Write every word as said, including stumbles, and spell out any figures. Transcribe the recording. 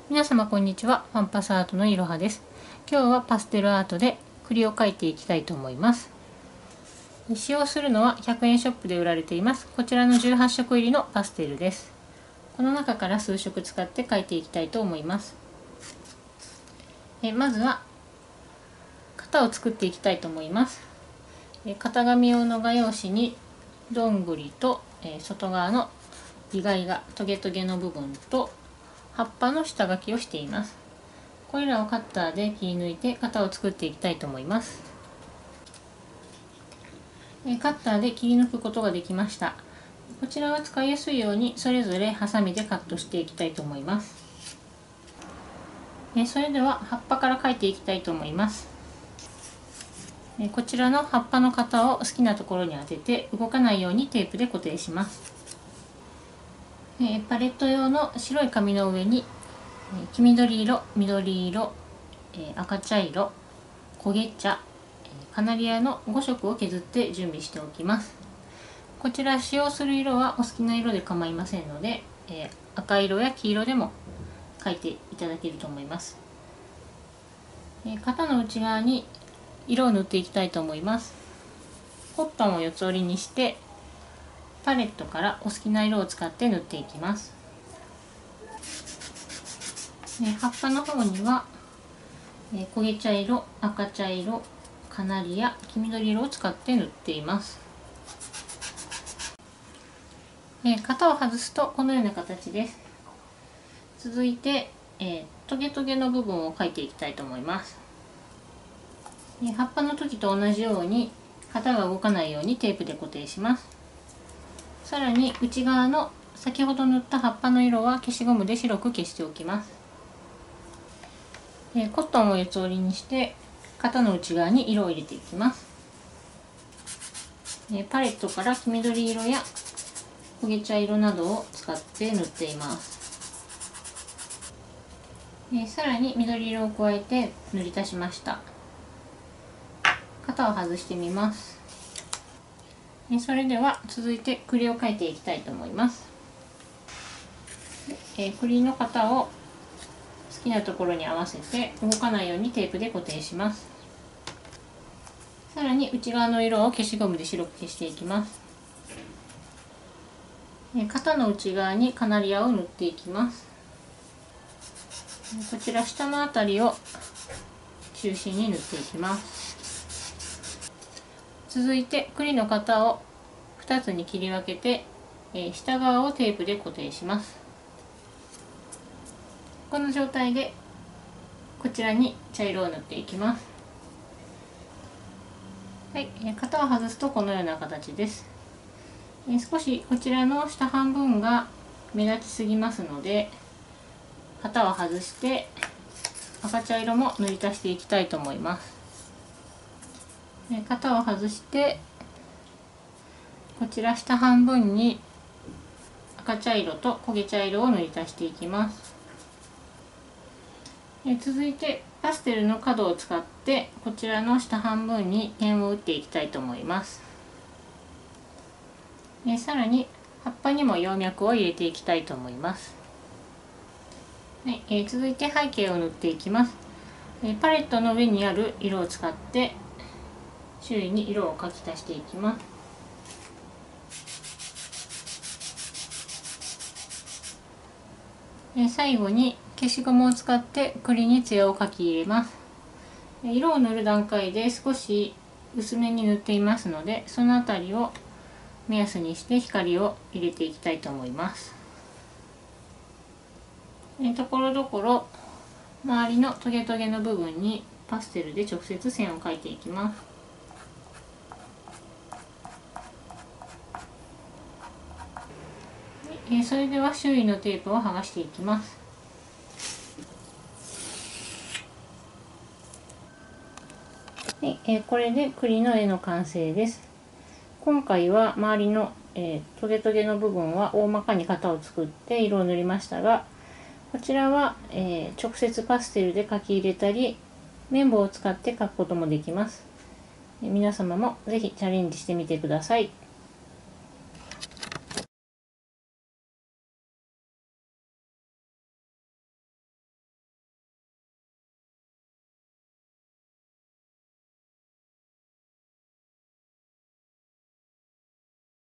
皆様こんにちは。パンパスアートのいろはです。今日はパステルアートで栗を描いていきたいと思います。使用するのはひゃくえんショップで売られていますこちらのじゅうはっしょく入りのパステルです。この中から数色使って描いていきたいと思います。えまずは型を作っていきたいと思います。え型紙用の画用紙にどんぐりと、え外側のイガイガトゲトゲの部分と葉っぱの下書きをしています。これらをカッターで切り抜いて型を作っていきたいと思います。カッターで切り抜くことができました。こちらは使いやすいようにそれぞれハサミでカットしていきたいと思います。それでは葉っぱから描いていきたいと思います。こちらの葉っぱの型を好きなところに当てて動かないようにテープで固定します。パレット用の白い紙の上に黄緑色、緑色、赤茶色、焦げ茶、カナリアのごしょくを削って準備しておきます。こちら使用する色はお好きな色で構いませんので、赤色や黄色でも描いていただけると思います。型の内側に色を塗っていきたいと思います。コットンを四つ折りにしてパレットからお好きな色を使って塗っていきます。葉っぱの方には焦げ茶色、赤茶色、カナリア、黄緑色を使って塗っています。型を外すとこのような形です。続いて、えー、トゲトゲの部分を描いていきたいと思います。葉っぱの時と同じように型が動かないようにテープで固定します。さらに内側の先ほど塗った葉っぱの色は消しゴムで白く消しておきます。コットンを四つ折りにして型の内側に色を入れていきます。パレットから黄緑色や焦げ茶色などを使って塗っています。さらに緑色を加えて塗り足しました。型を外してみます。それでは続いて栗を描いていきたいと思います。栗の型を好きなところに合わせて動かないようにテープで固定します。さらに内側の色を消しゴムで白く消していきます。型の内側にカナリアを塗っていきます。こちら下のあたりを中心に塗っていきます。続いて栗の型をふたつに切り分けて下側をテープで固定します。この状態でこちらに茶色を塗っていきます。はい、型を外すとこのような形です。少しこちらの下半分が目立ちすぎますので型を外して赤茶色も塗り足していきたいと思います。型を外してこちら下半分に赤茶色と焦げ茶色を塗り足していきます。続いてパステルの角を使ってこちらの下半分に点を打っていきたいと思います。さらに葉っぱにも葉脈を入れていきたいと思います。はい、続いて背景を塗っていきます。パレットの上にある色を使って周囲に色を描き足していきます。最後に消しゴムを使って栗に艶を描き入れます。色を塗る段階で少し薄めに塗っていますのでそのあたりを目安にして光を入れていきたいと思います。ところどころ周りのトゲトゲの部分にパステルで直接線を描いていきます。それでは周囲のテープを剥がしていきます。これで栗の絵の完成です。今回は周りの、えー、トゲトゲの部分は大まかに型を作って色を塗りましたが、こちらは、えー、直接パステルで描き入れたり綿棒を使って描くこともできます。皆様もぜひチャレンジしてみてください。